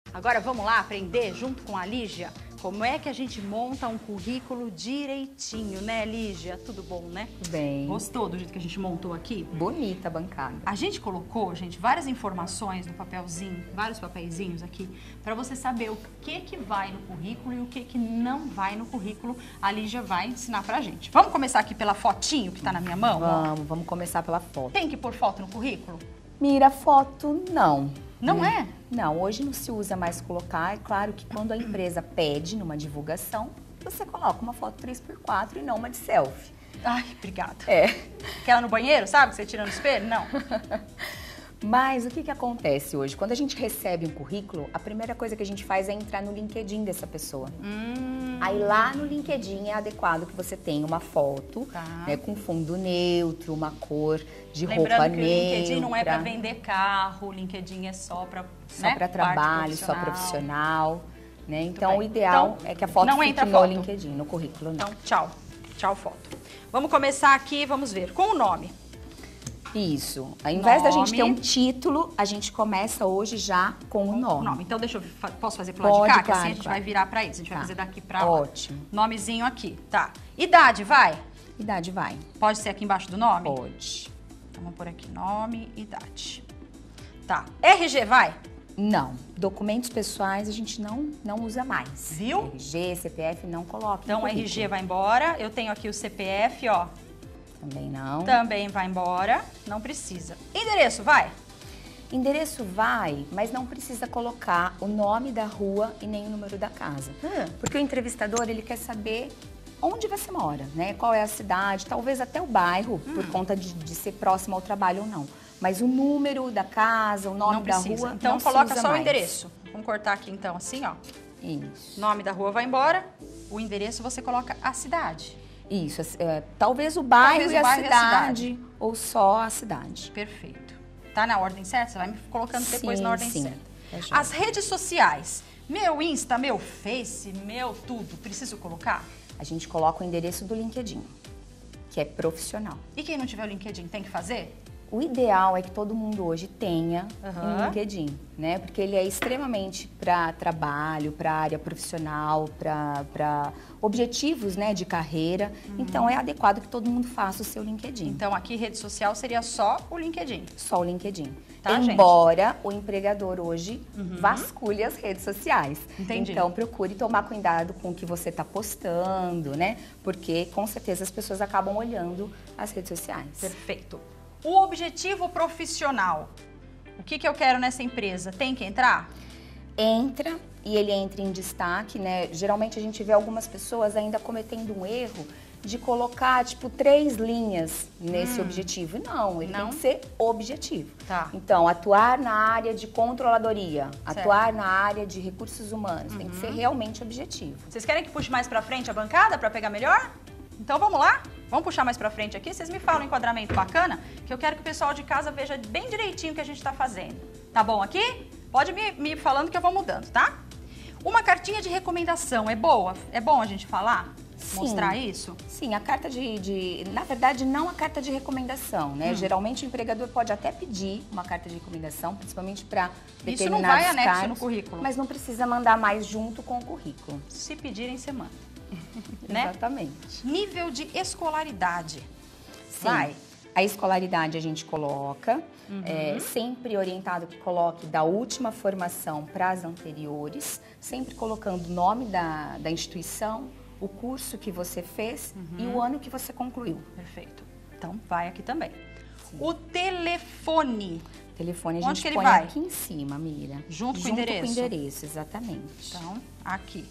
Agora vamos lá aprender junto com a Lígia como é que a gente monta um currículo direitinho, né, Lígia? Tudo bom, né? Bem. Gostou do jeito que a gente montou aqui? Bonita a bancada. A gente colocou, gente, várias informações no papelzinho, vários papeizinhos aqui, para você saber o que vai no currículo e o que não vai no currículo. A Lígia vai ensinar pra gente. Vamos começar aqui pela fotinho que tá na minha mão? Vamos começar pela foto. Tem que pôr foto no currículo? Mira, foto não. Não é? Não, hoje não se usa mais colocar. É claro que quando a empresa pede numa divulgação, você coloca uma foto 3x4 e não uma de selfie. Ai, obrigada. É. Aquela no banheiro, sabe? Que você tira no espelho? Não. Mas o que acontece hoje? Quando a gente recebe um currículo, a primeira coisa que a gente faz é entrar no LinkedIn dessa pessoa. Aí lá no LinkedIn é adequado que você tenha uma foto, né, com fundo neutro, uma cor de roupa neutra. Lembrando que o LinkedIn não é para vender carro, o LinkedIn é só para trabalho, só profissional. Né? Então o ideal é que a foto fique no LinkedIn, no currículo não. Então tchau, tchau foto. Vamos começar aqui, vamos ver, com o nome. Isso. Ao invés da gente ter um título, a gente começa hoje já com o nome. Então, deixa eu... Posso fazer pro lado de cá? Que assim a gente vai virar pra isso. A gente vai fazer daqui pra lá. Ótimo. Nomezinho aqui, tá. Idade, vai? Idade, vai. Pode ser aqui embaixo do nome? Pode. Então, vamos por aqui, nome, idade. Tá. RG, vai? Não. Documentos pessoais a gente não usa mais. Viu? RG, CPF, não coloca. Então, RG vai embora. Eu tenho aqui o CPF, ó. Também não. Também vai embora, não precisa. Endereço, vai? Endereço vai, mas não precisa colocar o nome da rua e nem o número da casa. Porque o entrevistador, ele quer saber onde você mora, né? Qual é a cidade, talvez até o bairro, por conta de ser próximo ao trabalho ou não. Mas o número da casa, o nome da rua, então não coloca se usa só mais. O endereço. Vamos cortar aqui então, assim, ó. Isso. Nome da rua vai embora, o endereço você coloca a cidade. Isso, talvez o bairro, e a cidade, ou só a cidade. Perfeito. Tá na ordem certa? Você vai me colocando depois na ordem certa. As redes sociais, meu Insta, meu Face, meu tudo, preciso colocar? A gente coloca o endereço do LinkedIn, que é profissional. E quem não tiver o LinkedIn tem que fazer? O ideal é que todo mundo hoje tenha um LinkedIn, né? Porque ele é extremamente para trabalho, para área profissional, para objetivos, né, de carreira. Então é adequado que todo mundo faça o seu LinkedIn. Então aqui rede social seria só o LinkedIn. Só o LinkedIn. Tá, embora o empregador hoje vasculhe as redes sociais. Entendi. Então procure tomar cuidado com o que você está postando, né? Porque com certeza as pessoas acabam olhando as redes sociais. Perfeito. O objetivo profissional, o que eu quero nessa empresa, tem que entrar? Entra e ele entra em destaque, né? Geralmente a gente vê algumas pessoas ainda cometendo um erro de colocar, tipo, 3 linhas nesse objetivo. Não, ele tem que ser objetivo. Tá. Então, atuar na área de controladoria, atuar na área de recursos humanos, tem que ser realmente objetivo. Vocês querem que puxe mais pra frente a bancada pra pegar melhor? Então vamos lá? Vamos puxar mais pra frente aqui? Vocês me falam um enquadramento bacana, que eu quero que o pessoal de casa veja bem direitinho o que a gente tá fazendo. Tá bom aqui? Pode me falando que eu vou mudando, tá? Uma cartinha de recomendação é boa? É bom a gente falar? Sim. Mostrar isso? Sim, a carta na verdade, não a carta de recomendação, né? Geralmente o empregador pode até pedir uma carta de recomendação, principalmente para determinados Isso não vai anexo cargos, no currículo. Mas não precisa mandar mais junto com o currículo. Se pedirem, você manda. Né? Exatamente. Nível de escolaridade. Sim. Vai. A escolaridade a gente coloca, sempre orientado que coloque da última formação para as anteriores, sempre colocando o nome da instituição, o curso que você fez e o ano que você concluiu. Perfeito. Então, vai aqui também. Sim. O telefone. Telefone a Onde gente que ele põe vai? aqui em cima, Mira. Junto com o endereço? Junto com o endereço, exatamente. Então, aqui.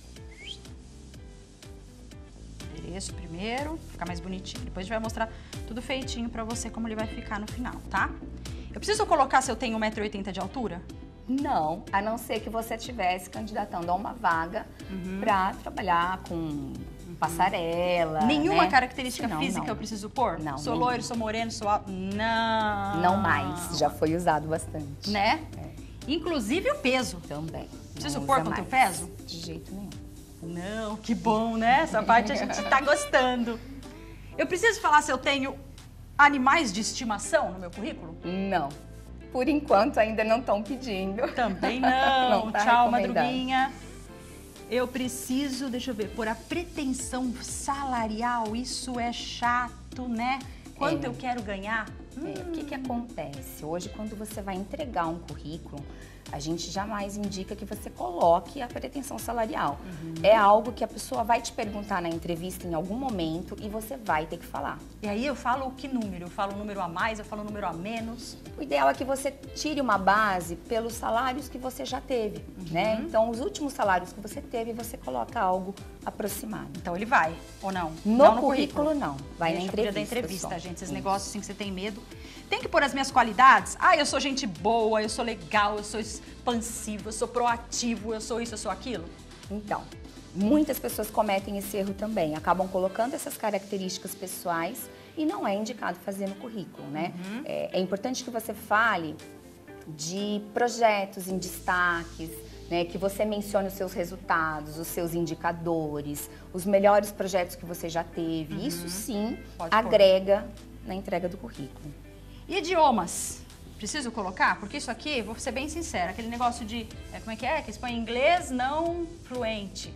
Endereço primeiro, ficar mais bonitinho. Depois a gente vai mostrar tudo feitinho pra você, como ele vai ficar no final, tá? Eu preciso colocar se eu tenho 1,80 m de altura? Não, a não ser que você estivesse candidatando a uma vaga para trabalhar com passarela. Nenhuma né? característica Não, física não. eu preciso pôr? Não. Sou loiro, sou moreno, sou alto? Não. Não mais, já foi usado bastante. Né? Inclusive o peso. Também. Preciso Não pôr usa quanto eu mais. peso? De jeito nenhum. Não, que bom, né? Essa parte a gente tá gostando. Eu preciso falar se eu tenho animais de estimação no meu currículo? Não. Por enquanto ainda não estão pedindo. Também não. Não tá Tchau, recomendando. Madruguinha. Eu preciso, deixa eu ver, por a pretensão salarial, isso é chato, né? Quanto eu quero ganhar? O que acontece? Hoje, quando você vai entregar um currículo, a gente jamais indica que você coloque a pretensão salarial. É algo que a pessoa vai te perguntar na entrevista em algum momento e você vai ter que falar. E aí eu falo que número? Eu falo um número a mais, eu falo um número a menos? O ideal é que você tire uma base pelos salários que você já teve, né? Então, os últimos salários que você teve, você coloca algo aproximado. Então ele vai, ou não? No, não currículo, não. Vai Deixa na eu cuidar entrevista. da entrevista, só. gente. Esses Isso. negócios assim que você tem medo. Tem que pôr as minhas qualidades. Ah, eu sou gente boa, eu sou legal, eu sou expansivo, eu sou proativo, eu sou isso, eu sou aquilo. Então, muitas pessoas cometem esse erro também. Acabam colocando essas características pessoais e não é indicado fazer no currículo, né? É importante que você fale de projetos em destaques, né, que você mencione os seus resultados, os seus indicadores, os melhores projetos que você já teve. Isso sim Pode agrega na entrega do currículo. E idiomas? Preciso colocar? Porque isso aqui, vou ser bem sincera, aquele negócio de, como é? Que se põe inglês não fluente.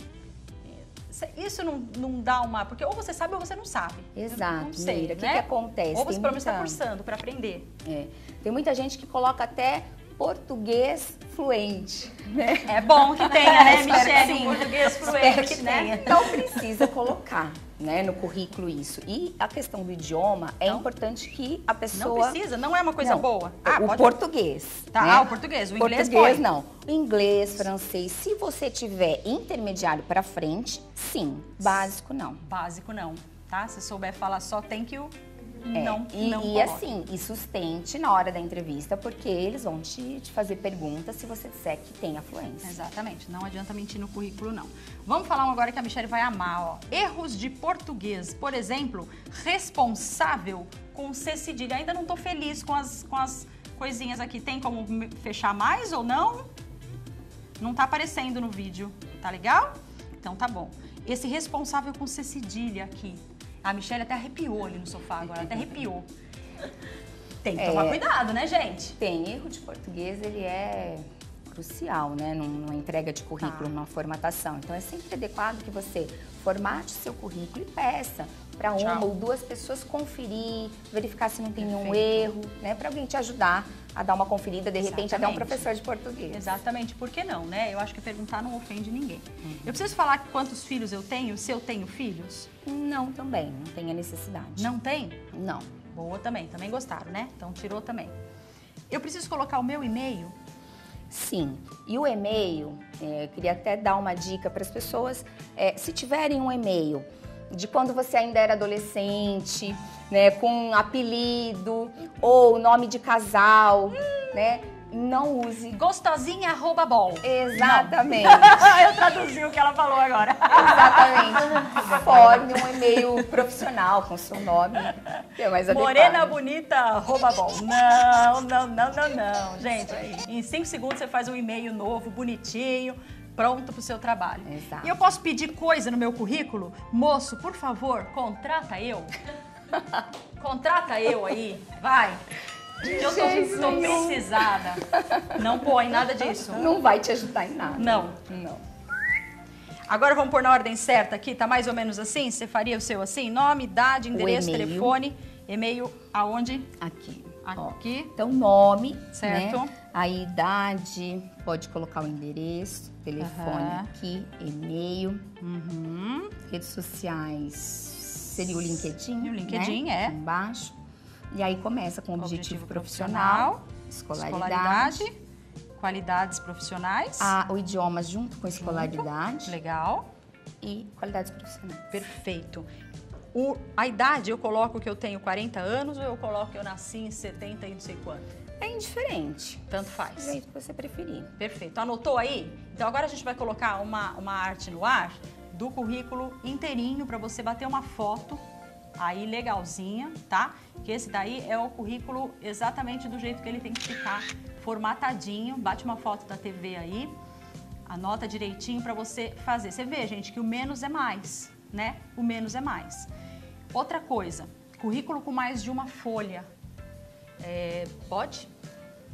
Isso não dá uma... Porque ou você sabe ou você não sabe. Exato, não sei, Meira. né? O que acontece? Ou você Tem pelo menos está muita- cursando para aprender. Tem muita gente que coloca até português fluente, né? É bom que tenha, né, Espero que Michele? sim. Um português Espero fluente, que né? tenha. Não precisa colocar, né, no currículo isso. E a questão do idioma, é importante que a Não pessoa... precisa, não é uma coisa Não, boa. o Pode... português. Tá, né? o português. O inglês Português pode. não. O inglês, francês, se você tiver intermediário para frente, sim. Básico, não. Básico não, tá? Se souber falar só thank you, É, não e coloque. assim, e sustente na hora da entrevista, porque eles vão te fazer perguntas se você disser que tem afluência. Exatamente, não adianta mentir no currículo, não. Vamos falar um agora que a Michele vai amar, ó. Erros de português, por exemplo, responsável com C cedilha. Ainda não tô feliz com as coisinhas aqui. Tem como fechar mais ou não? Não tá aparecendo no vídeo, tá legal? Então tá bom. Esse responsável com C cedilha aqui. A Michele até arrepiou ali no sofá agora, até arrepiou. Tem que tomar cuidado, né, gente? Tem erro de português, ele é crucial, né, numa entrega de currículo, numa formatação. Então é sempre adequado que você formate seu currículo e peça para uma ou duas pessoas conferir, verificar se não tem nenhum erro, né, para alguém te ajudar a dar uma conferida, de repente até um professor de português. Exatamente, por que não, né? Eu acho que perguntar não ofende ninguém. Eu preciso falar quantos filhos eu tenho, se eu tenho filhos? Não, também, não tem a necessidade. Não tem? Não. Boa também gostaram, né? Então tirou também. Eu preciso colocar o meu e-mail? Sim, e o e-mail, eu queria até dar uma dica para as pessoas, se tiverem um e-mail de quando você ainda era adolescente, né, com apelido ou nome de casal, né, não use. Gostosinha@bol. Exatamente. Eu traduzi o que ela falou agora. Exatamente. Forme um e-mail profissional com seu nome, que é mais adequado. Morenabonita@bol. Não. Gente, em 5 segundos você faz um e-mail novo, bonitinho, pronto pro seu trabalho. Exato. E eu posso pedir coisa no meu currículo? Moço, por favor, contrata eu. Contrata eu aí, vai. Eu tô precisada. Não põe nada disso. Não vai te ajudar em nada. Não. Agora vamos pôr na ordem certa aqui, tá mais ou menos assim? Você faria o seu assim? Nome, idade, endereço, telefone, e-mail aonde? Aqui. Aqui. Então, nome, Certo. né? A idade, pode colocar o endereço, telefone aqui, e-mail, redes sociais, seria o LinkedIn, O LinkedIn, né? Embaixo. E aí começa com objetivo profissional, escolaridade, qualidades profissionais. o idioma junto com escolaridade Legal. e qualidades profissionais. Perfeito. A idade, eu coloco que eu tenho 40 anos ou eu coloco que eu nasci em 70 e não sei quanto? É indiferente, Tanto do faz. jeito que você preferir. Perfeito. Anotou aí? Então agora a gente vai colocar uma arte no ar do currículo inteirinho para você bater uma foto aí legalzinha, tá? Que esse daí é o currículo exatamente do jeito que ele tem que ficar, formatadinho. Bate uma foto da TV aí, anota direitinho para você fazer. Você vê, gente, que o menos é mais, né? O menos é mais. Outra coisa, currículo com mais de uma folha. Pode?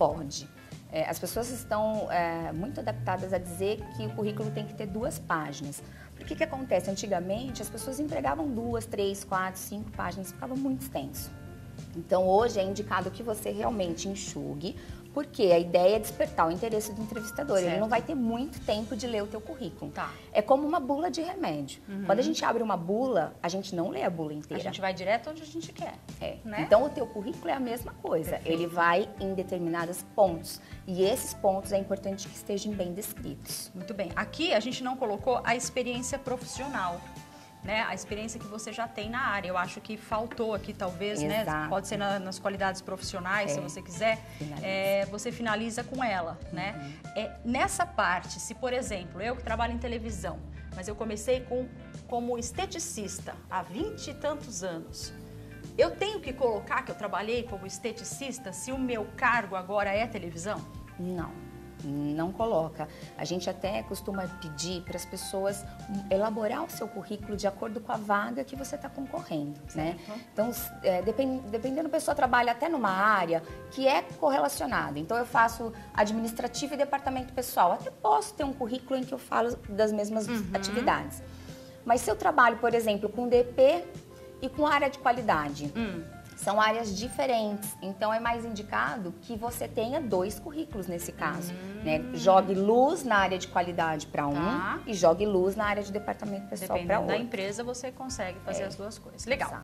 pode. As pessoas estão muito adaptadas a dizer que o currículo tem que ter 2 páginas. Porque o que acontece? Antigamente, as pessoas empregavam 2, 3, 4, 5 páginas, ficava muito extenso. Então, hoje é indicado que você realmente enxugue, porque a ideia é despertar o interesse do entrevistador. Certo. Ele não vai ter muito tempo de ler o teu currículo. Tá. É como uma bula de remédio. Quando a gente abre uma bula, a gente não lê a bula A inteira. gente vai direto onde a gente quer. Né? Então, o teu currículo é a mesma coisa. Perfeito. Ele vai em determinados pontos. E esses pontos é importante que estejam bem descritos. Muito bem. Aqui a gente não colocou a experiência profissional, né? A experiência que você já tem na área. Eu acho que faltou aqui, talvez, né? Exato. Pode ser nas qualidades profissionais, se você quiser. Você finaliza com ela, né? Nessa parte, se, por exemplo, eu que trabalho em televisão, mas eu comecei como esteticista há 20 e tantos anos, eu tenho que colocar que eu trabalhei como esteticista se o meu cargo agora é televisão? Não coloca. A gente até costuma pedir para as pessoas elaborar o seu currículo de acordo com a vaga que você está concorrendo, né? Então, dependendo, a pessoa trabalha até numa área que é correlacionada. Então, eu faço administrativo e departamento pessoal. Até posso ter um currículo em que eu falo das mesmas atividades. Mas se eu trabalho, por exemplo, com DP e com área de qualidade, são áreas diferentes, então é mais indicado que você tenha 2 currículos nesse caso, né? Jogue luz na área de qualidade para um e jogue luz na área de departamento pessoal para outro. Dependendo da empresa, você consegue fazer as 2 coisas. Legal.